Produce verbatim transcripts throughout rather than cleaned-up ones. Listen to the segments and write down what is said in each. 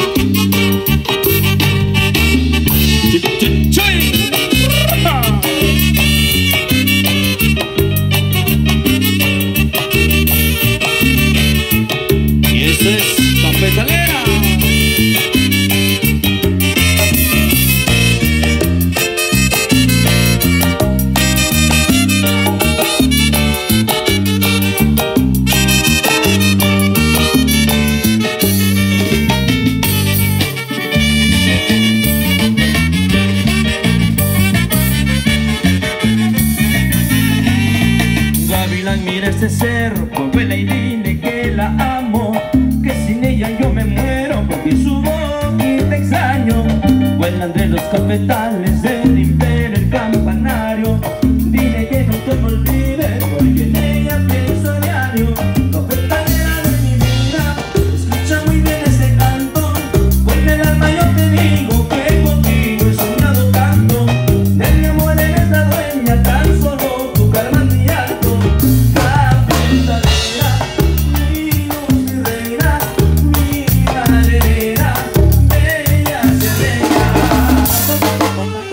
Mira ese cerro, vuela y dile que la amo, que sin ella yo me muero, porque su boquita extraño. Vuela entre los cafetales del imperio, el campanario. Dile que no te me olvide, porque en ella pienso a diario. Cafetalera de mi vida, escucha muy bien ese canto. Con el alma yo te digo que contigo he soñado tanto. De mi amor eres la dueña, tan solo tu karma es mi alto. Bye.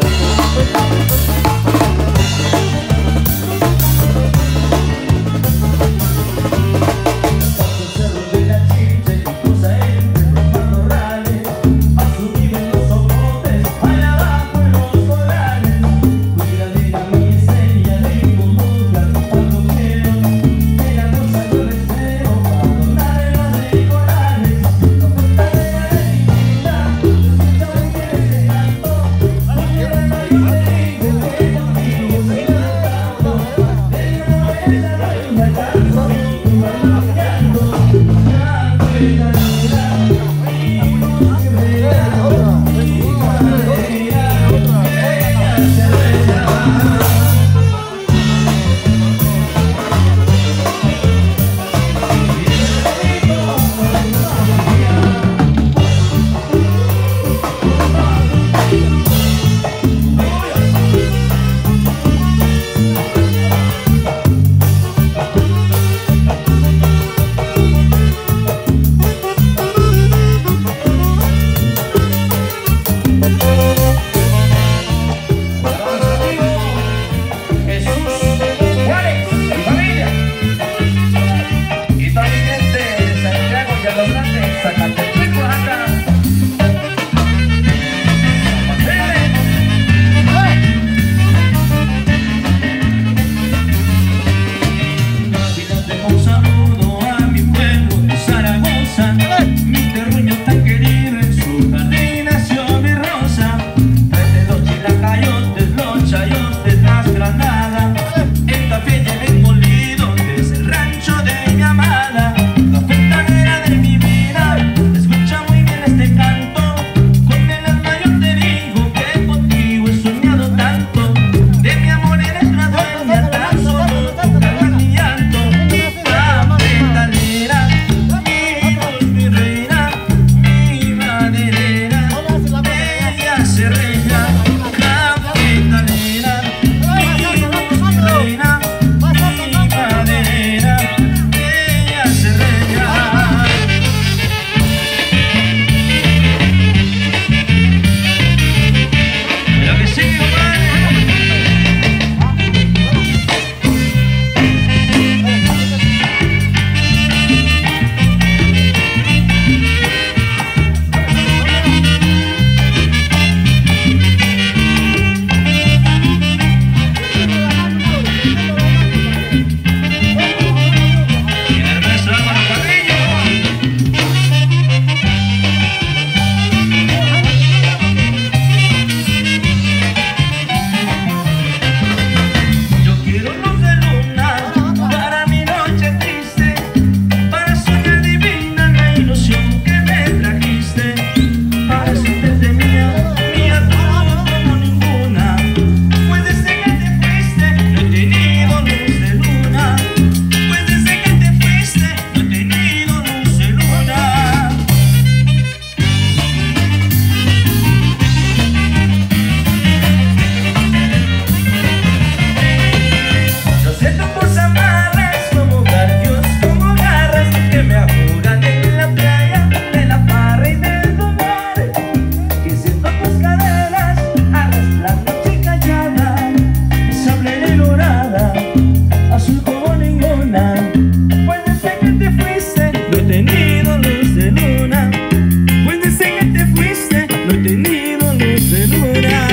tenido luz de luna. Pues desde que te fuiste no he tenido luz de luna.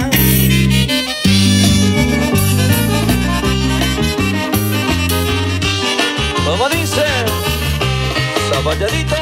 Como dice Zapalladito.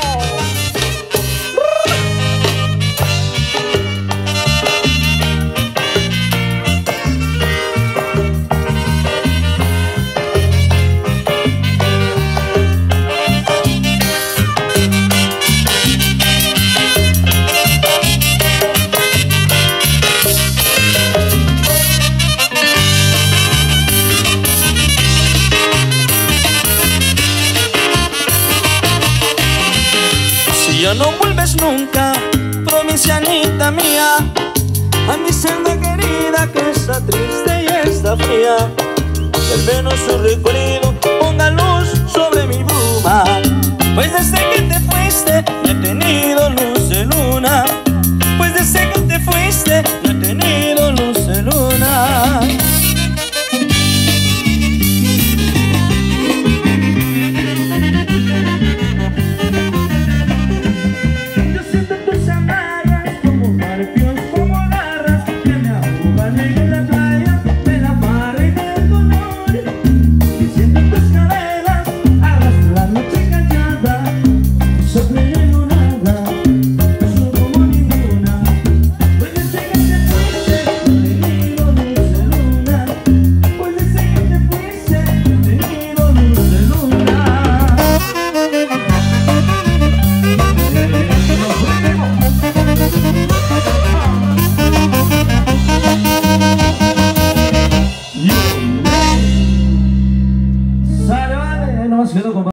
Ya no vuelves nunca, provincianita mía, a mi celda querida que está triste y está fría. Y al menos su recuerdo ponga luz sobre mi bruma. Pues desde que te fuiste no he tenido luz de luna. Pues desde que te fuiste no he tenido luz de luna.